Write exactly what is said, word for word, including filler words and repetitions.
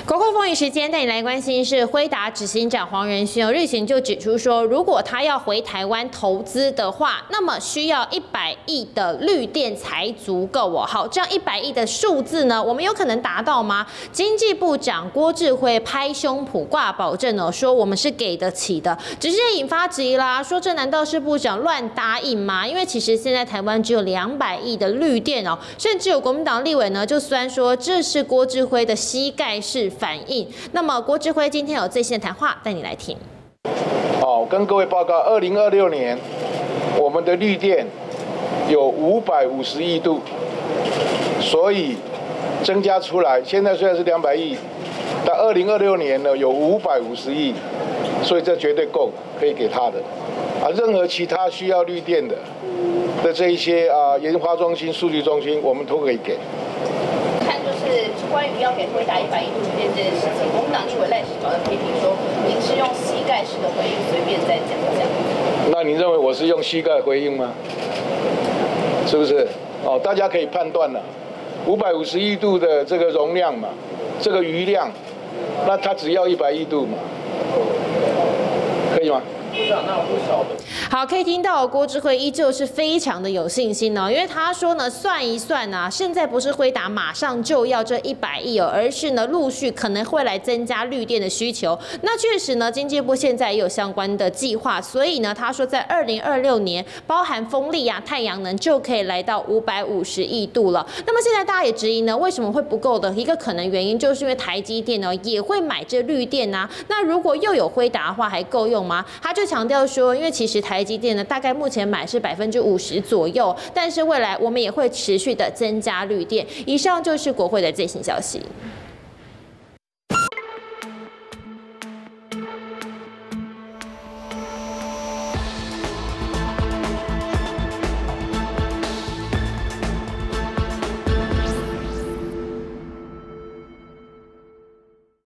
国会风云时间带你来关心是辉达执行长黄仁勋日前就指出说，如果他要回台湾投资的话，那么需要一百亿的绿电才足够哦。好，这样一百亿的数字呢，我们有可能达到吗？经济部长郭志辉拍胸脯挂保证哦，说我们是给得起的，只是引发质疑啦，说这难道是部长乱答应吗？因为其实现在台湾只有两百亿的绿电哦，甚至有国民党立委呢就酸说这是郭志辉的膝盖式反应。那么郭志辉今天有最新的谈话，带你来听。 好，跟各位报告，二零二六年我们的绿电有五百五十亿度，所以增加出来，现在虽然是两百亿，但二零二六年呢有五百五十亿，所以这绝对够，可以给他的。啊，任何其他需要绿电的的这一些啊研发中心、数据中心，我们都可以给。 看就是关于要给辉达一百亿度绿电这件事情，国民党立委赖世宝的批评说，您是用膝盖式的回应，随便在讲这样。 那你认为我是用膝盖回应吗？是不是？哦，大家可以判断了，五百五十亿度的这个容量嘛，这个余量，那它只要一百亿度嘛，可以吗？ 好，可以听到郭志辉依旧是非常的有信心哦，因为他说呢，算一算啊，现在不是辉达马上就要这一百亿哦，而是呢陆续可能会来增加绿电的需求。那确实呢，经济部现在也有相关的计划，所以呢，他说在二零二六年，包含风力啊、太阳能就可以来到五百五十亿度了。那么现在大家也质疑呢，为什么会不够的？一个可能原因就是因为台积电呢也会买这绿电啊，那如果又有辉达的话，还够用吗？他就强调说，因为其实台积电呢，大概目前买是百分之五十左右，但是未来我们也会持续的增加绿电。以上就是国会的最新消息。